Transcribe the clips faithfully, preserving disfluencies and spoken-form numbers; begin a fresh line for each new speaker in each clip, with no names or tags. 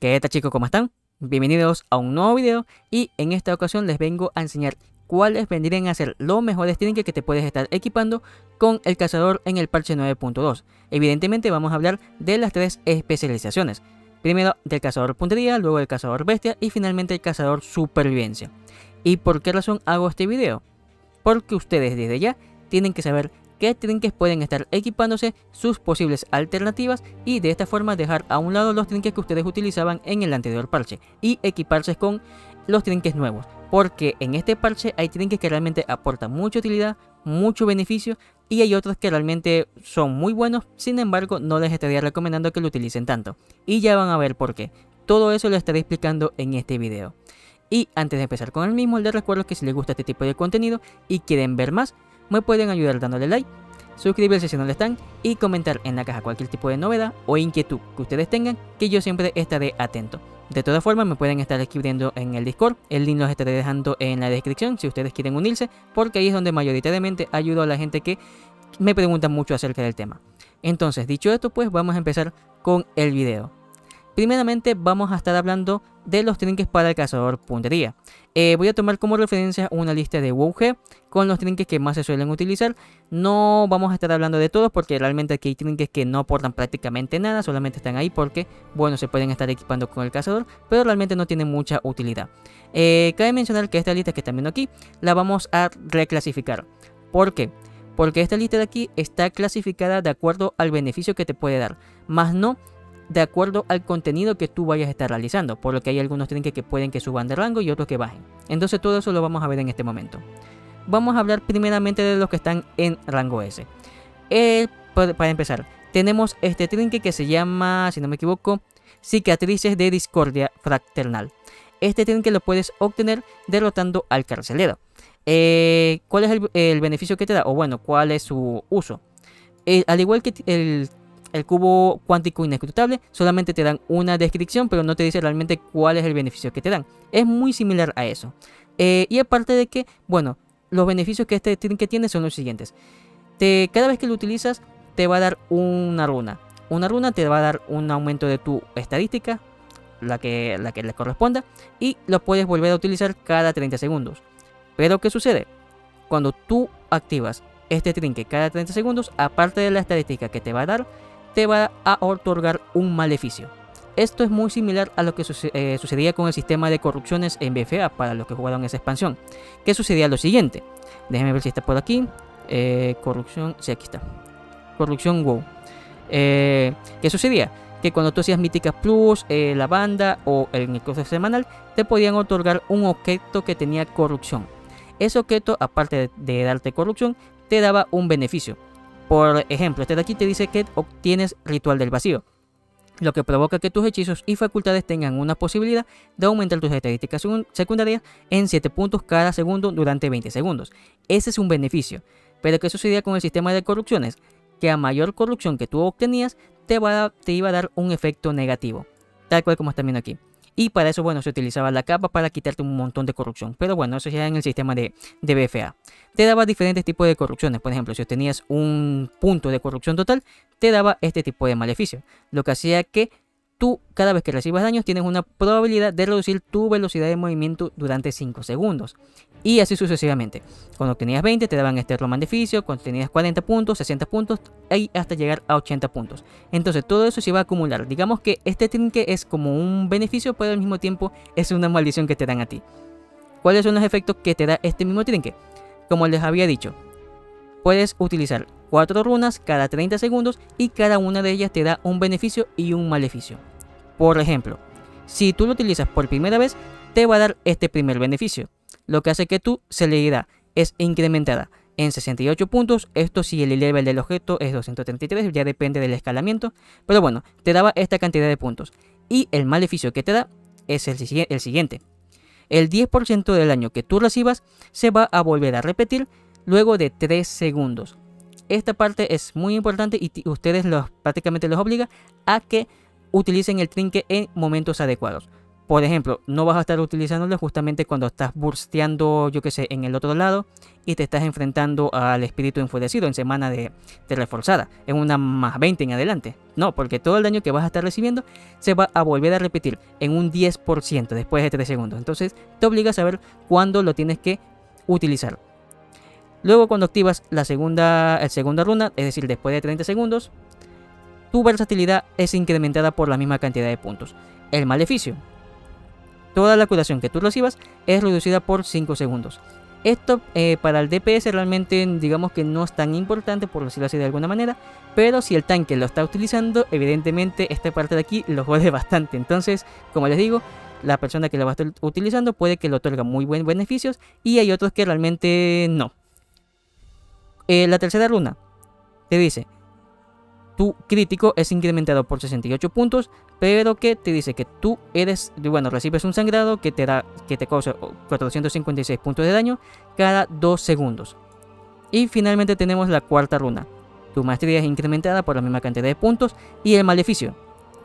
¿Qué tal, chicos? ¿Cómo están? Bienvenidos a un nuevo video y en esta ocasión les vengo a enseñar cuáles vendrían a ser los mejores trinkets que te puedes estar equipando con el cazador en el parche nueve punto dos. Evidentemente vamos a hablar de las tres especializaciones. Primero del cazador puntería, luego el cazador bestia y finalmente el cazador supervivencia. ¿Y por qué razón hago este video? Porque ustedes desde ya tienen que saber qué trinkets pueden estar equipándose, sus posibles alternativas y de esta forma dejar a un lado los trinkets que ustedes utilizaban en el anterior parche y equiparse con los trinkets nuevos, porque en este parche hay trinkets que realmente aportan mucha utilidad, mucho beneficio y hay otros que realmente son muy buenos, sin embargo no les estaría recomendando que lo utilicen tanto y ya van a ver por qué. Todo eso lo estaré explicando en este video. Y antes de empezar con el mismo, les recuerdo que si les gusta este tipo de contenido y quieren ver más, me pueden ayudar dándole like, suscribirse si no lo están y comentar en la caja cualquier tipo de novedad o inquietud que ustedes tengan, que yo siempre estaré atento. De todas formas me pueden estar escribiendo en el Discord, el link los estaré dejando en la descripción si ustedes quieren unirse, porque ahí es donde mayoritariamente ayudo a la gente que me pregunta mucho acerca del tema. Entonces, dicho esto, pues vamos a empezar con el video. Primeramente vamos a estar hablando de los trinkets para el cazador puntería. Eh, voy a tomar como referencia una lista de WoW G con los trinkets que más se suelen utilizar. No vamos a estar hablando de todos porque realmente aquí hay trinkets que no aportan prácticamente nada, solamente están ahí porque, bueno, se pueden estar equipando con el cazador, pero realmente no tienen mucha utilidad. Eh, cabe mencionar que esta lista que están viendo aquí la vamos a reclasificar. ¿Por qué? Porque esta lista de aquí está clasificada de acuerdo al beneficio que te puede dar, más no de acuerdo al contenido que tú vayas a estar realizando, por lo que hay algunos trinkets que pueden que suban de rango y otros que bajen. Entonces todo eso lo vamos a ver en este momento. Vamos a hablar primeramente de los que están en rango S. Eh, para empezar, tenemos este trinket que se llama, si no me equivoco, Cicatrices de Discordia Fraternal. Este trinket lo puedes obtener derrotando al carcelero. Eh, ¿Cuál es el, el beneficio que te da? O bueno, ¿cuál es su uso? Eh, al igual que el El cubo cuántico inescrutable, solamente te dan una descripción, pero no te dice realmente cuál es el beneficio que te dan. Es muy similar a eso. Eh, y aparte de que, bueno, los beneficios que este trinket tiene son los siguientes. Te, cada vez que lo utilizas, te va a dar una runa. Una runa te va a dar un aumento de tu estadística, la que, la que le corresponda, y lo puedes volver a utilizar cada treinta segundos. Pero, ¿qué sucede? Cuando tú activas este trinket cada treinta segundos, aparte de la estadística que te va a dar, te va a otorgar un maleficio. Esto es muy similar a lo que suce eh, sucedía con el sistema de corrupciones en B F A para los que jugaron esa expansión. Que sucedía lo siguiente. Déjenme ver si está por aquí. Eh, corrupción, sí, aquí está. Corrupción WoW. Eh, ¿Qué sucedía? Que cuando tú hacías Míticas Plus, eh, la banda o el cofre semanal, te podían otorgar un objeto que tenía corrupción. Ese objeto, aparte de, de darte corrupción, te daba un beneficio. Por ejemplo, este de aquí te dice que obtienes Ritual del Vacío, lo que provoca que tus hechizos y facultades tengan una posibilidad de aumentar tus estadísticas secundarias en siete puntos cada segundo durante veinte segundos. Ese es un beneficio. Pero ¿qué sucedía con el sistema de corrupciones? Que a mayor corrupción que tú obtenías, te, va a, te iba a dar un efecto negativo, tal cual como están viendo aquí. Y para eso, bueno, se utilizaba la capa para quitarte un montón de corrupción. Pero bueno, eso ya en el sistema de, de B F A. Te daba diferentes tipos de corrupciones. Por ejemplo, si obtenías un punto de corrupción total, te daba este tipo de maleficio. Lo que hacía que tú, cada vez que recibas daños, tienes una probabilidad de reducir tu velocidad de movimiento durante cinco segundos. Y así sucesivamente. Cuando tenías veinte te daban este otro maleficio, cuando tenías cuarenta puntos, sesenta puntos y hasta llegar a ochenta puntos. Entonces todo eso se va a acumular. Digamos que este trinket es como un beneficio, pero al mismo tiempo es una maldición que te dan a ti. ¿Cuáles son los efectos que te da este mismo trinket? Como les había dicho, puedes utilizar cuatro runas cada treinta segundos y cada una de ellas te da un beneficio y un maleficio. Por ejemplo, si tú lo utilizas por primera vez, te va a dar este primer beneficio, lo que hace que tu celeridad es incrementada en sesenta y ocho puntos. Esto si el level del objeto es doscientos treinta y tres, ya depende del escalamiento, pero bueno, te daba esta cantidad de puntos. Y el maleficio que te da es el, el siguiente. El diez por ciento del daño que tú recibas se va a volver a repetir luego de tres segundos. Esta parte es muy importante y ustedes los, prácticamente los obliga a que utilicen el trinket en momentos adecuados. Por ejemplo, no vas a estar utilizándolo justamente cuando estás bursteando, yo que sé, en el otro lado y te estás enfrentando al espíritu enfurecido en semana de, de reforzada, en una más veinte en adelante. No, porque todo el daño que vas a estar recibiendo se va a volver a repetir en un diez por ciento después de tres segundos. Entonces te obliga a saber cuándo lo tienes que utilizar. Luego, cuando activas la segunda, la segunda runa, es decir, después de treinta segundos, tu versatilidad es incrementada por la misma cantidad de puntos. El maleficio: toda la curación que tú recibas es reducida por cinco segundos. Esto eh, para el D P S realmente digamos que no es tan importante, por decirlo así de alguna manera, pero si el tanque lo está utilizando, evidentemente esta parte de aquí lo jode bastante. Entonces, como les digo, la persona que lo va a estar utilizando puede que le otorga muy buenos beneficios y hay otros que realmente no. Eh, la tercera runa te dice: tu crítico es incrementado por sesenta y ocho puntos, pero que te dice que tú eres, bueno, recibes un sangrado que te da, que te causa cuatrocientos cincuenta y seis puntos de daño cada dos segundos. Y finalmente tenemos la cuarta runa: tu maestría es incrementada por la misma cantidad de puntos. Y el maleficio: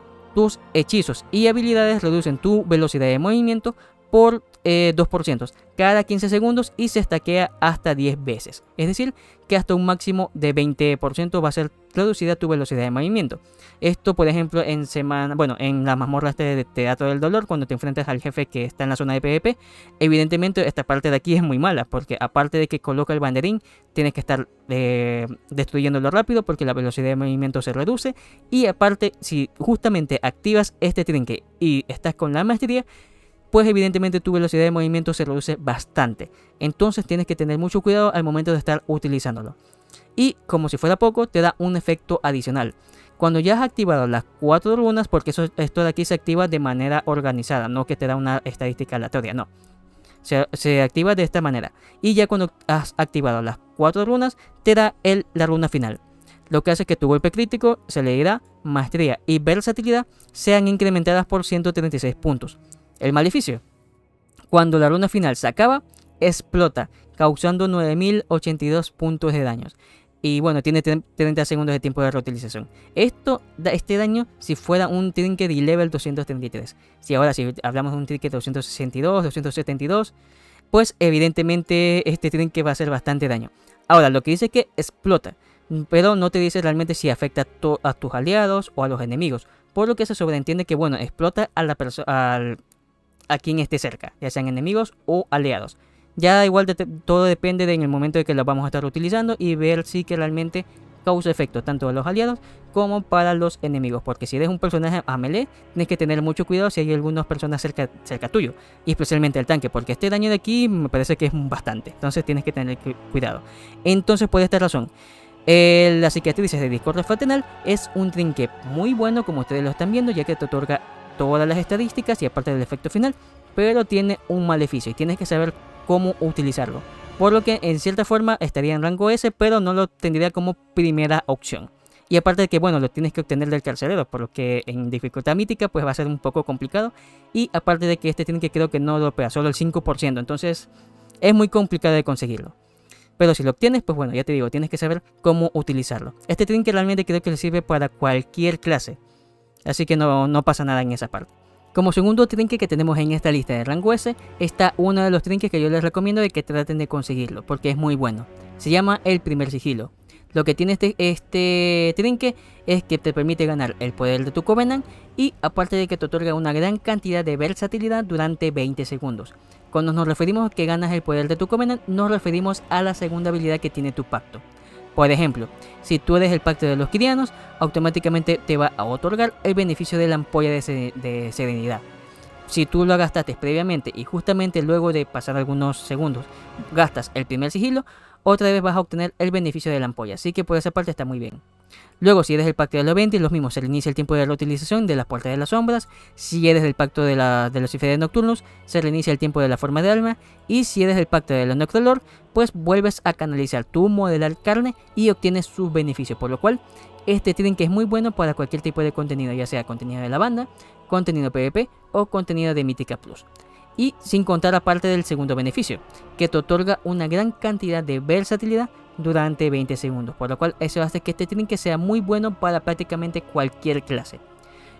tus hechizos y habilidades reducen tu velocidad de movimiento por eh, dos por ciento cada quince segundos y se estaquea hasta diez veces. Es decir, que hasta un máximo de veinte por ciento va a ser reducida tu velocidad de movimiento. Esto, por ejemplo, en semana, bueno, en la mazmorra de Teatro del Dolor, cuando te enfrentas al jefe que está en la zona de PvP, evidentemente esta parte de aquí es muy mala, porque aparte de que coloca el banderín, tienes que estar eh, destruyéndolo rápido porque la velocidad de movimiento se reduce. Y aparte, si justamente activas este trinque y estás con la maestría, pues evidentemente tu velocidad de movimiento se reduce bastante. Entonces tienes que tener mucho cuidado al momento de estar utilizándolo. Y como si fuera poco, te da un efecto adicional. Cuando ya has activado las cuatro runas, porque eso, esto de aquí se activa de manera organizada, no que te da una estadística aleatoria, no. Se, se activa de esta manera. Y ya cuando has activado las cuatro runas, te da el, la runa final. Lo que hace que tu golpe crítico, celeridad, maestría y versatilidad sean incrementadas por ciento treinta y seis puntos. El maleficio: cuando la runa final se acaba, explota, causando nueve mil ochenta y dos puntos de daños. Y bueno, tiene treinta segundos de tiempo de reutilización. Esto da este daño si fuera un trinket de level doscientos treinta y tres. Si ahora si hablamos de un trinket doscientos sesenta y dos, doscientos setenta y dos, pues evidentemente este trinket va a hacer bastante daño. Ahora, lo que dice es que explota, pero no te dice realmente si afecta a, a tus aliados o a los enemigos. Por lo que se sobreentiende que, bueno, explota a la persona, a quien esté cerca, ya sean enemigos o aliados. Ya igual de todo depende de en el momento de que lo vamos a estar utilizando y ver si que realmente causa efecto tanto a los aliados como para los enemigos, porque si eres un personaje a melee tienes que tener mucho cuidado si hay algunas personas cerca, cerca tuyo, y especialmente el tanque, porque este daño de aquí me parece que es bastante, entonces tienes que tener cuidado. Entonces, por esta razón, eh, las cicatrices de Discordia Fraternal es un trinket muy bueno, como ustedes lo están viendo, ya que te otorga todas las estadísticas y aparte del efecto final, pero tiene un maleficio y tienes que saber cómo utilizarlo, por lo que en cierta forma estaría en rango S, pero no lo tendría como primera opción. Y aparte de que, bueno, lo tienes que obtener del carcelero, por lo que en dificultad mítica pues va a ser un poco complicado. Y aparte de que este tiene que creo que no lo pega, solo el cinco por ciento, entonces es muy complicado de conseguirlo. Pero si lo obtienes, pues bueno, ya te digo, tienes que saber cómo utilizarlo. Este trinket realmente creo que le sirve para cualquier clase, así que no, no pasa nada en esa parte. Como segundo trinket que tenemos en esta lista de rango S, está uno de los trinkets que yo les recomiendo de que traten de conseguirlo, porque es muy bueno. Se llama el primer sigilo. Lo que tiene este, este trinket es que te permite ganar el poder de tu Covenant y aparte de que te otorga una gran cantidad de versatilidad durante veinte segundos. Cuando nos referimos a que ganas el poder de tu Covenant, nos referimos a la segunda habilidad que tiene tu pacto. Por ejemplo, si tú eres el pacto de los Quirianos, automáticamente te va a otorgar el beneficio de la ampolla de, se de serenidad. Si tú lo gastaste previamente y justamente luego de pasar algunos segundos gastas el primer sigilo, otra vez vas a obtener el beneficio de la ampolla, así que por esa parte está muy bien. Luego, si eres el pacto de los veinte, los mismos, se reinicia el tiempo de reutilización de las puertas de las sombras. Si eres del pacto de, la, de los infieles nocturnos, se reinicia el tiempo de la forma de alma. Y si eres del pacto de los Necrolord, pues vuelves a canalizar tu modelar carne y obtienes sus beneficios. Por lo cual, este trinket es muy bueno para cualquier tipo de contenido, ya sea contenido de la banda, contenido PvP o contenido de Mítica Plus. Y sin contar aparte del segundo beneficio, que te otorga una gran cantidad de versatilidad durante veinte segundos, por lo cual eso hace que este trinket sea muy bueno para prácticamente cualquier clase.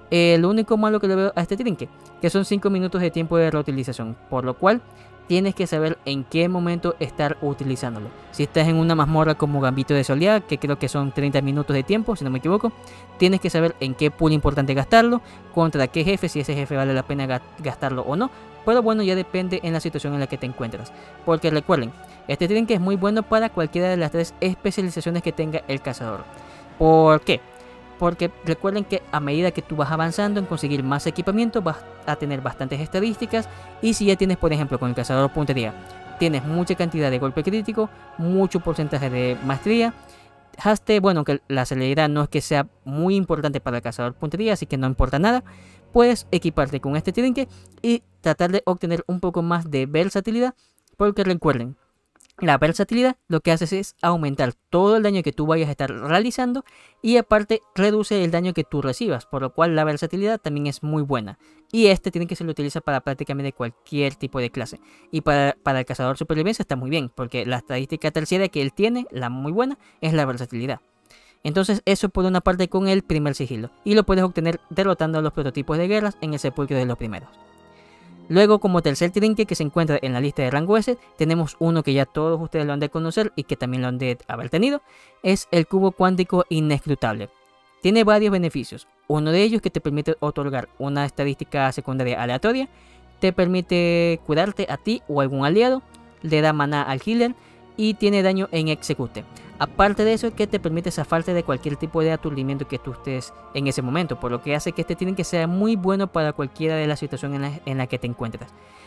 Eh, lo único malo que le veo a este trinque, que son cinco minutos de tiempo de reutilización, por lo cual tienes que saber en qué momento estar utilizándolo. Si estás en una mazmorra como Gambito de Soleá, que creo que son treinta minutos de tiempo, si no me equivoco, tienes que saber en qué pool importante gastarlo, contra qué jefe, si ese jefe vale la pena gastarlo o no. Pero bueno, ya depende en la situación en la que te encuentras. Porque recuerden, este trinque es muy bueno para cualquiera de las tres especializaciones que tenga el cazador. ¿Por qué? Porque recuerden que a medida que tú vas avanzando en conseguir más equipamiento, vas a tener bastantes estadísticas. Y si ya tienes, por ejemplo, con el cazador puntería, tienes mucha cantidad de golpe crítico, mucho porcentaje de maestría, haste, bueno, que la celeridad no es que sea muy importante para el cazador puntería, así que no importa nada, puedes equiparte con este trinque y tratar de obtener un poco más de versatilidad. Porque recuerden, la versatilidad lo que hace es aumentar todo el daño que tú vayas a estar realizando y aparte reduce el daño que tú recibas, por lo cual la versatilidad también es muy buena. Y este tiene que se lo utiliza para prácticamente cualquier tipo de clase. Y para, para el cazador supervivencia está muy bien, porque la estadística terciaria que él tiene, la muy buena, es la versatilidad. Entonces eso por una parte con el primer sigilo, y lo puedes obtener derrotando a los prototipos de guerras en el sepulcro de los primeros. Luego, como tercer trinque que se encuentra en la lista de rango S, tenemos uno que ya todos ustedes lo han de conocer y que también lo han de haber tenido, es el cubo cuántico inescrutable. Tiene varios beneficios, uno de ellos que te permite otorgar una estadística secundaria aleatoria, te permite curarte a ti o algún aliado, le da maná al healer y tiene daño en execute. Aparte de eso, que te permite zafarte de cualquier tipo de aturdimiento que tú estés en ese momento, por lo que hace que este trinque sea muy bueno para cualquiera de las situaciones en la, en la que te encuentres.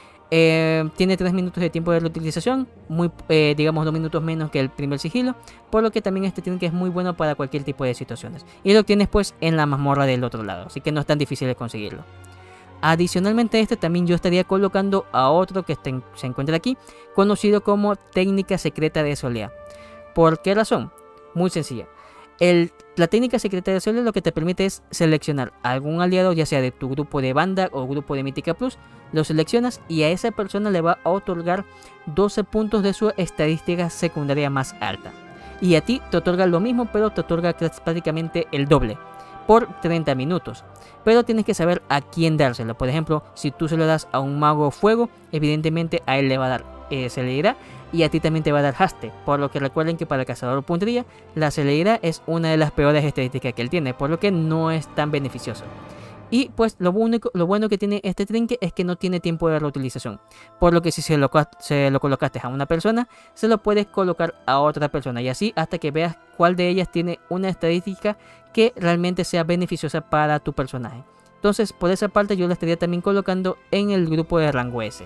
Eh, tiene tres minutos de tiempo de reutilización, muy, eh, digamos dos minutos menos que el primer sigilo, por lo que también este trinque es muy bueno para cualquier tipo de situaciones. Y lo tienes pues en la mazmorra del otro lado, así que no es tan difícil de conseguirlo. Adicionalmente a este también yo estaría colocando a otro que este, se encuentra aquí, conocido como técnica secreta de Soleá. ¿Por qué razón? Muy sencilla. El, la técnica secreta de Soleá lo que te permite es seleccionar a algún aliado, ya sea de tu grupo de banda o grupo de Mítica Plus, lo seleccionas y a esa persona le va a otorgar doce puntos de su estadística secundaria más alta. Y a ti te otorga lo mismo, pero te otorga prácticamente el doble, por treinta minutos. Pero tienes que saber a quién dárselo. Por ejemplo, si tú se lo das a un mago fuego, evidentemente a él le va a dar eh, celeridad y a ti también te va a dar haste. Por lo que recuerden que para el cazador puntería, la celeridad es una de las peores estadísticas que él tiene, por lo que no es tan beneficioso. Y pues lo, único, lo bueno que tiene este trinque es que no tiene tiempo de reutilización, por lo que si se lo, se lo colocaste a una persona, se lo puedes colocar a otra persona y así hasta que veas cuál de ellas tiene una estadística que realmente sea beneficiosa para tu personaje. Entonces por esa parte yo lo estaría también colocando en el grupo de rango S.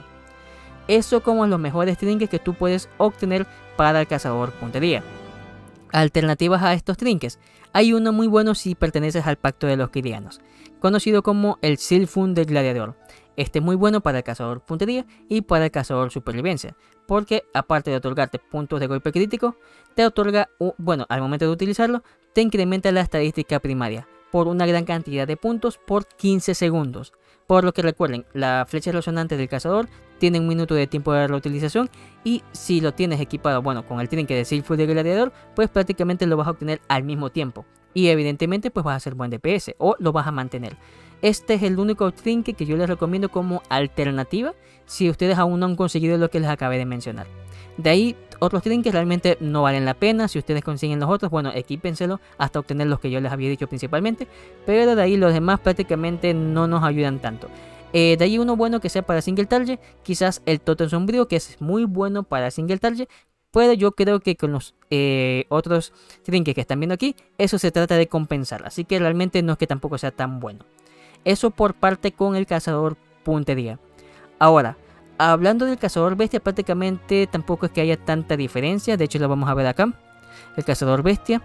Eso como los mejores trinques que tú puedes obtener para el cazador puntería. Alternativas a estos trinques. Hay uno muy bueno si perteneces al pacto de los Kyrianos, conocido como el Silfun del Gladiador. Este es muy bueno para el cazador puntería y para el cazador supervivencia, porque aparte de otorgarte puntos de golpe crítico, te otorga, bueno, al momento de utilizarlo, te incrementa la estadística primaria por una gran cantidad de puntos por quince segundos. Por lo que recuerden, la flecha resonante del cazador tiene un minuto de tiempo de reutilización y si lo tienes equipado, bueno, con el trinque de Silfur del Gladiador, pues prácticamente lo vas a obtener al mismo tiempo. Y evidentemente pues vas a hacer buen D P S o lo vas a mantener. Este es el único trinque que yo les recomiendo como alternativa si ustedes aún no han conseguido lo que les acabé de mencionar. De ahí otros trinques realmente no valen la pena. Si ustedes consiguen los otros, bueno, equípenselo hasta obtener los que yo les había dicho principalmente. Pero de ahí los demás prácticamente no nos ayudan tanto. Eh, de ahí uno bueno que sea para single target, quizás el Tótem Sombrío, que es muy bueno para single target. Pero yo creo que con los eh, otros trinques que están viendo aquí, eso se trata de compensar. Así que realmente no es que tampoco sea tan bueno. Eso por parte con el cazador puntería. Ahora, hablando del cazador bestia, prácticamente tampoco es que haya tanta diferencia. De hecho, lo vamos a ver acá. El cazador bestia.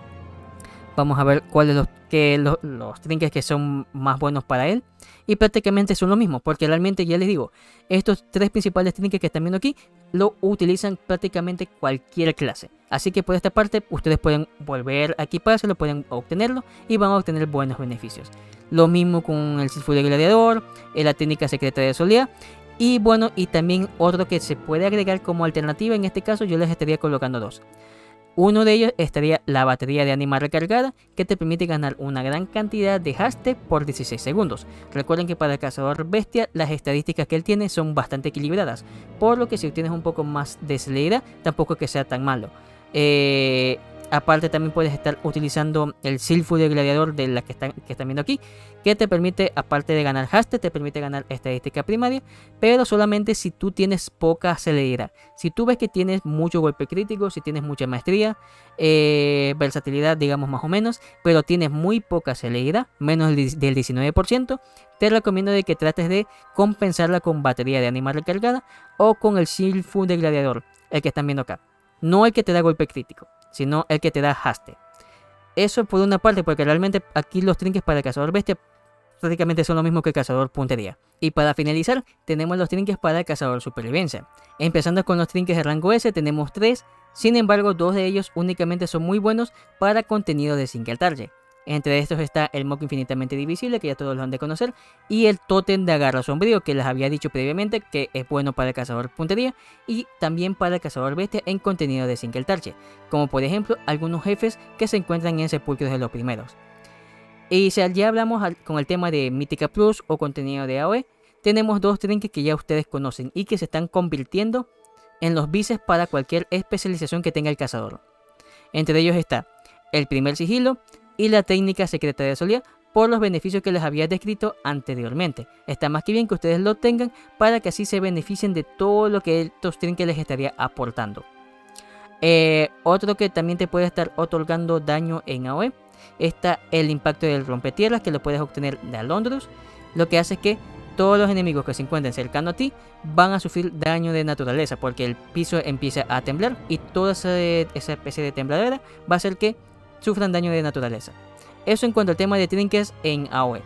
Vamos a ver cuáles los, que los, los trinques que son más buenos para él. Y prácticamente son lo mismo. Porque realmente ya les digo, estos tres principales trinques que están viendo aquí lo utilizan prácticamente cualquier clase. Así que por esta parte ustedes pueden volver a equipárselo, pueden obtenerlo y van a obtener buenos beneficios. Lo mismo con el Silfur del Gladiador, la técnica secreta de Soleá. Y bueno, y también otro que se puede agregar como alternativa, en este caso yo les estaría colocando dos. Uno de ellos estaría la batería de ánima recargada, que te permite ganar una gran cantidad de haste por dieciséis segundos. Recuerden que para el cazador bestia las estadísticas que él tiene son bastante equilibradas, por lo que si obtienes un poco más de celeridad tampoco es que sea tan malo. Eh, aparte también puedes estar utilizando el Silfo de Gladiador de la que están, que están viendo aquí, que te permite, aparte de ganar haste, te permite ganar estadística primaria, pero solamente si tú tienes poca celeridad. Si tú ves que tienes mucho golpe crítico, si tienes mucha maestría, eh, versatilidad digamos más o menos, pero tienes muy poca celeridad, menos del diecinueve por ciento, te recomiendo de que trates de compensarla con batería de ánima recargada o con el Silfo de Gladiador, el que están viendo acá. No el que te da golpe crítico, sino el que te da haste. Eso por una parte, porque realmente aquí los trinques para el cazador bestia prácticamente son lo mismo que el cazador puntería. Y para finalizar, tenemos los trinques para el cazador supervivencia. Empezando con los trinques de rango S, tenemos tres. Sin embargo, dos de ellos únicamente son muy buenos para contenido de single target. Entre estos está el Moco infinitamente divisible, que ya todos lo han de conocer, y el Tótem de agarro sombrío, que les había dicho previamente que es bueno para el cazador puntería y también para el cazador bestia en contenido de single target, como por ejemplo algunos jefes que se encuentran en sepulcros de los primeros. Y si ya hablamos al, con el tema de Mítica Plus o contenido de A O E, tenemos dos trinques que ya ustedes conocen y que se están convirtiendo en los vices para cualquier especialización que tenga el cazador. Entre ellos está el primer sigilo y la técnica secreta de Solía, por los beneficios que les había descrito anteriormente. Está más que bien que ustedes lo tengan para que así se beneficien de todo lo que estos trinques les estaría aportando. Eh, otro que también te puede estar otorgando daño en A O E está el impacto del rompetierras, que lo puedes obtener de Alondros. Lo que hace es que todos los enemigos que se encuentren cercano a ti van a sufrir daño de naturaleza, porque el piso empieza a temblar y toda esa, esa especie de tembladera va a hacer que sufran daño de naturaleza. Eso en cuanto al tema de trinques en A O E.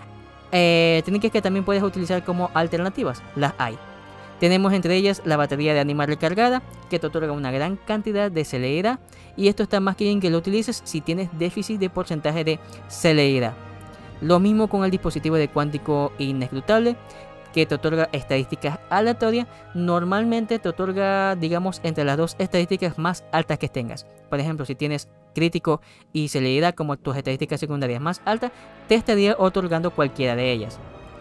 Eh, trinques que también puedes utilizar como alternativas, las hay. Tenemos entre ellas la batería de ánima recargada, que te otorga una gran cantidad de celeridad, y esto está más que bien que lo utilices si tienes déficit de porcentaje de celeridad. Lo mismo con el dispositivo de cuántico inescrutable, que te otorga estadísticas aleatorias. Normalmente te otorga, digamos, entre las dos estadísticas más altas que tengas. Por ejemplo, si tienes crítico y celeridad como tus estadísticas secundarias más altas, te estaría otorgando cualquiera de ellas.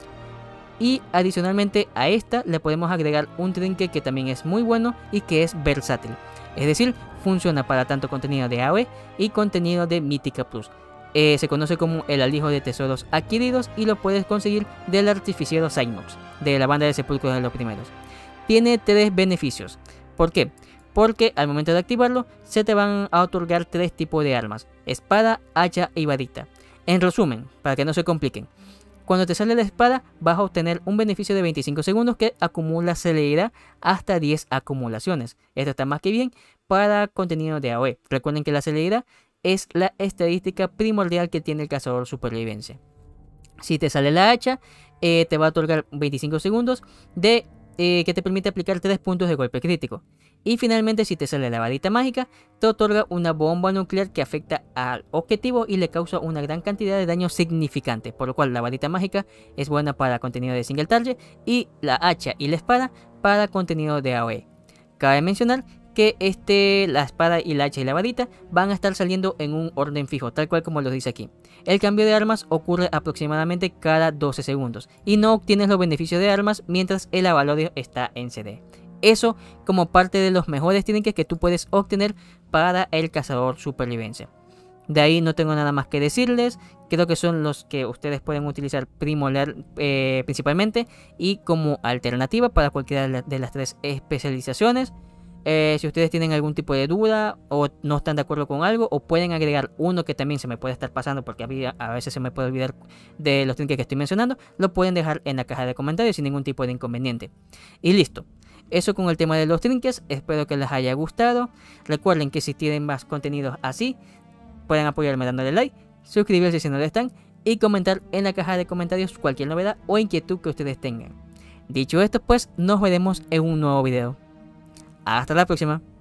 Y adicionalmente a esta le podemos agregar un trinque que también es muy bueno y que es versátil. Es decir, funciona para tanto contenido de A O E y contenido de Mítica Plus. Eh, se conoce como el alijo de tesoros adquiridos y lo puedes conseguir del artificiero Cynox, de la banda de sepulcros de los primeros. Tiene tres beneficios. ¿Por qué? Porque al momento de activarlo se te van a otorgar tres tipos de armas: espada, hacha y varita. En resumen, para que no se compliquen, cuando te sale la espada vas a obtener un beneficio de veinticinco segundos que acumula celeridad hasta diez acumulaciones. Esto está más que bien para contenido de A O E. Recuerden que la celeridad es la estadística primordial que tiene el cazador supervivencia. Si te sale la hacha, eh, te va a otorgar veinticinco segundos de eh, que te permite aplicar tres puntos de golpe crítico. Y finalmente, si te sale la varita mágica, te otorga una bomba nuclear que afecta al objetivo y le causa una gran cantidad de daño significante, por lo cual la varita mágica es buena para contenido de single target y la hacha y la espada para contenido de A O E. Cabe mencionar que este, la espada y la hacha y la varita van a estar saliendo en un orden fijo, tal cual como lo dice aquí. El cambio de armas ocurre aproximadamente cada doce segundos y no obtienes los beneficios de armas mientras el avalorio está en C D. Eso como parte de los mejores trinques que tú puedes obtener para el cazador supervivencia. De ahí no tengo nada más que decirles. Creo que son los que ustedes pueden utilizar primordial, eh, principalmente y como alternativa para cualquiera de las tres especializaciones. Eh, si ustedes tienen algún tipo de duda o no están de acuerdo con algo, o pueden agregar uno que también se me puede estar pasando porque a veces se me puede olvidar de los trinques que estoy mencionando, lo pueden dejar en la caja de comentarios sin ningún tipo de inconveniente. Y listo. Eso con el tema de los trinques, espero que les haya gustado. Recuerden que si tienen más contenidos así, pueden apoyarme dándole like, suscribirse si no lo están y comentar en la caja de comentarios cualquier novedad o inquietud que ustedes tengan. Dicho esto, pues nos veremos en un nuevo video. Hasta la próxima.